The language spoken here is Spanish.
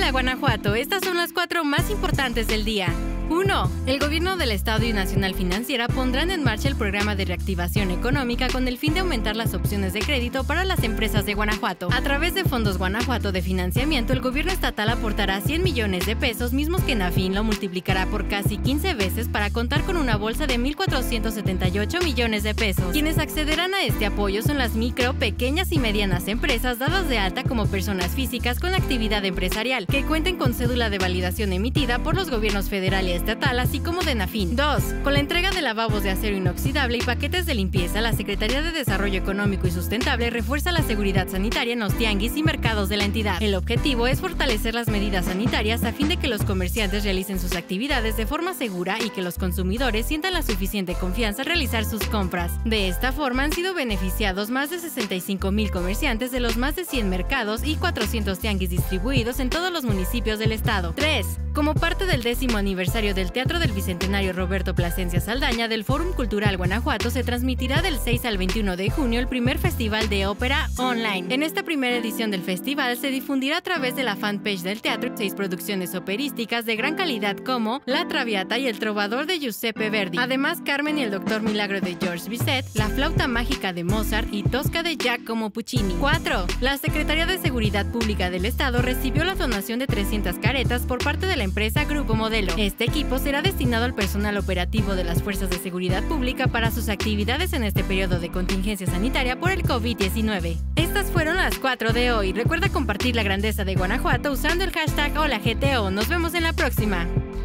Hola Guanajuato, estas son las 4 más importantes del día. 1. El gobierno del Estado y Nacional Financiera pondrán en marcha el programa de reactivación económica con el fin de aumentar las opciones de crédito para las empresas de Guanajuato. A través de Fondos Guanajuato de Financiamiento, el gobierno estatal aportará 100 millones de pesos, mismos que Nafin lo multiplicará por casi 15 veces para contar con una bolsa de 1.478 millones de pesos. Quienes accederán a este apoyo son las micro, pequeñas y medianas empresas dadas de alta como personas físicas con actividad empresarial, que cuenten con cédula de validación emitida por los gobiernos federal y estatal, así como de Nafin. 2. Con la entrega de lavabos de acero inoxidable y paquetes de limpieza, la Secretaría de Desarrollo Económico y Sustentable refuerza la seguridad sanitaria en los tianguis y mercados de la entidad. El objetivo es fortalecer las medidas sanitarias a fin de que los comerciantes realicen sus actividades de forma segura y que los consumidores sientan la suficiente confianza al realizar sus compras. De esta forma han sido beneficiados más de 65,000 comerciantes de los más de 100 mercados y 400 tianguis distribuidos en todos los municipios del estado. 3. Como parte del 10º aniversario del Teatro del Bicentenario Roberto Plasencia Saldaña del Fórum Cultural Guanajuato, se transmitirá del 6 al 21 de junio el primer festival de ópera online. En esta primera edición del festival se difundirá a través de la fanpage del teatro 6 producciones operísticas de gran calidad como La Traviata y El Trovador de Giuseppe Verdi. Además, Carmen y el Doctor Milagro de Georges Bizet, La Flauta Mágica de Mozart y Tosca de Giacomo Puccini. 4. La Secretaría de Seguridad Pública del Estado recibió la donación de 300 caretas por parte de la empresa Grupo Modelo. Este equipo será destinado al personal operativo de las Fuerzas de Seguridad Pública para sus actividades en este periodo de contingencia sanitaria por el COVID-19. Estas fueron las 4 de hoy. Recuerda compartir la grandeza de Guanajuato usando el hashtag HolaGTO. Nos vemos en la próxima.